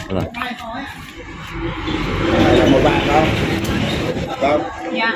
Rồi. Là một bạn không? Vâng. Dạ.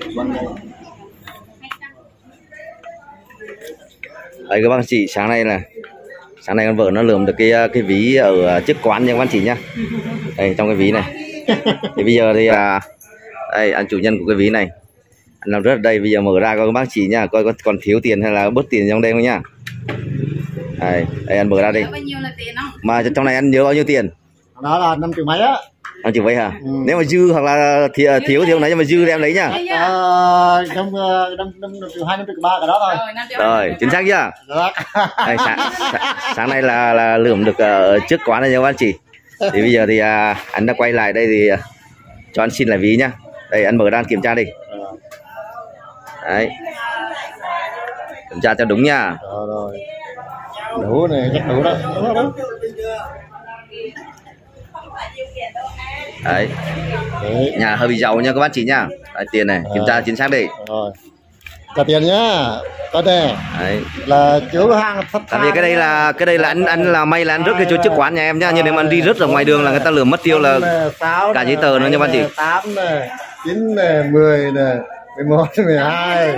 Đấy các bác chị, sáng nay con vợ nó lượm được cái ví ở trước quán nha các bác chị nhá. Đây trong cái ví này. Thì bây giờ thì đây anh chủ nhân của cái ví này. Anh làm rất là đây, bây giờ mở ra coi các bác chị nhá, coi còn thiếu tiền hay là bớt tiền trong đây không nhá. Đây anh mở ra đi. Bao nhiêu là tiền không? Mà trong này anh nhớ bao nhiêu tiền? Đó là 5 triệu mấy á. 5 triệu mấy hả? Nếu mà dư hoặc là thiếu thì hôm nay, nhưng mà dư thì em lấy nhá. Năm triệu 2, 5 triệu 3 cả đó thôi. Rồi, chính xác chưa? Đây, sáng nay là lượm được ở trước quán này nha các anh chị. Thì bây giờ thì anh đã quay lại đây thì cho anh xin lại ví nhá. Đây anh mở ra kiểm tra đi. Đấy. Kiểm tra cho đúng nha. Rồi. Đủ này, chắc đủ đó. Đấy. Nhà hơi bị giàu nha các bác chị nha. Đấy, tiền này, kiểm tra chính xác đi. Rồi. Trả tiền nhá. Có thể. Đấy. Là chứa hàng thật. Tại vì cái đây là anh là may là anh rớt cái chỗ trước quán nhà em nhá, nhưng nếu mà anh đi rớt ở ngoài đường là người ta lừa mất tiêu là cả giấy tờ nữa nha bác chị. 8 này, 9 này, 10 này, 11, 12.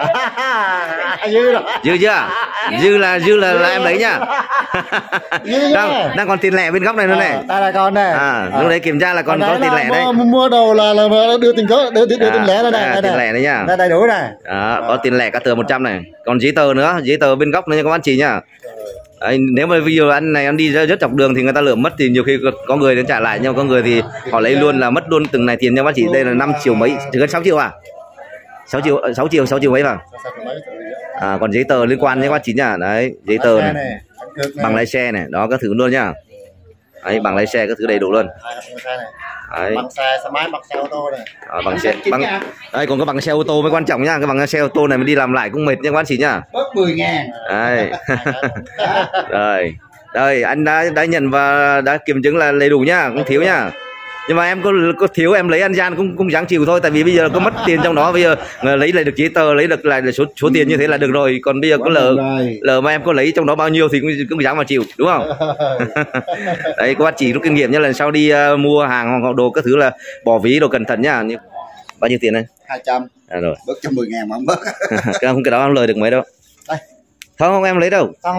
Dư rồi. Dư chưa? Dư là em lấy nhá. Đang còn tiền lẻ bên góc này nữa này. Đây là con này. Lúc đấy kiểm tra là còn có tiền lẻ đấy. Mua đầu là đưa tiền lẻ đây này. Tiền lẻ đấy nhá. Đây đầy đủ này. Đó, có tiền lẻ cả tờ 100 này. Còn giấy tờ nữa, giấy tờ bên góc nữa nha các bác chị nhá. Đấy, nếu mà video anh này em đi rất dọc đường thì người ta lừa mất thì nhiều khi có người đến trả lại, nhưng có người thì họ lấy luôn là mất luôn từng này tiền nha bác chị. Đây là 5 triệu mấy, chỉ gần 6 triệu à? 6 triệu mấy vào. Còn giấy tờ liên quan nhé các bác chị nhá. Đấy, giấy tờ này, bằng lái xe này, đó các thứ luôn nhá. Đấy, bằng lái xe các thứ đầy đủ luôn. Đấy. Bằng xe máy, bằng xe ô tô này. Bằng xe đây còn có bằng xe ô tô mới quan trọng nhá. Cái bằng xe ô tô này mà đi làm lại cũng mệt nha các bác chị nhá. Bớt 10.000. Đấy. Rồi. Đây anh đã nhận và đã kiểm chứng là đầy đủ nhá, không thiếu nhá. Nhưng mà em có thiếu em lấy ăn gian cũng dáng chịu thôi, tại vì bây giờ có mất tiền trong đó, bây giờ lấy lại được giấy tờ, lấy được lại số tiền như thế là được rồi. Còn bây giờ có lỡ mà em có lấy trong đó bao nhiêu thì cũng dáng mà chịu, đúng không? Đấy, các bác chỉ rút kinh nghiệm nhá, lần sau đi mua hàng hoặc đồ các thứ là bỏ ví đồ cẩn thận nhá. Bao nhiêu tiền này? 200. Rồi. Bớt cho 10.000 mà không bớt. cái đó không lời được mấy đâu. Đây. Không em lấy đâu. Không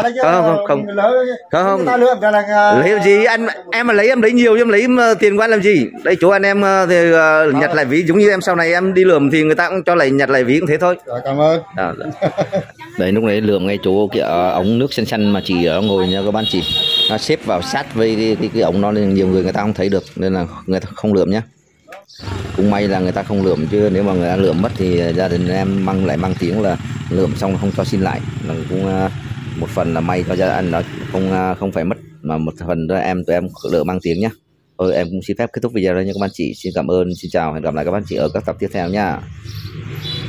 lấy làm gì em mà lấy em lấy nhiều chứ em lấy tiền của anh làm gì. Đây chỗ anh em thì nhặt lại ví, giống như em sau này em đi lượm thì người ta cũng cho lại nhặt lại ví cũng thế thôi. Rồi, cảm ơn. Đấy, lúc đấy lượm ngay chỗ kia ống nước xanh xanh mà chỉ ở ngồi nha các bạn chị, nó xếp vào sát với cái ống đó nên nhiều người ta không thấy được, nên là người ta không lượm nhá. Cũng may là người ta không lượm, chứ nếu mà người ta lượm mất thì gia đình em mang tiếng là lượm xong không cho xin lại. Là cũng một phần là may cho gia đình nó không phải mất, mà một phần đó tụi em lượm mang tiếng nhá. Em cũng xin phép kết thúc video đây nha các bạn chị. Xin cảm ơn, xin chào, hẹn gặp lại các bạn chị ở các tập tiếp theo nha.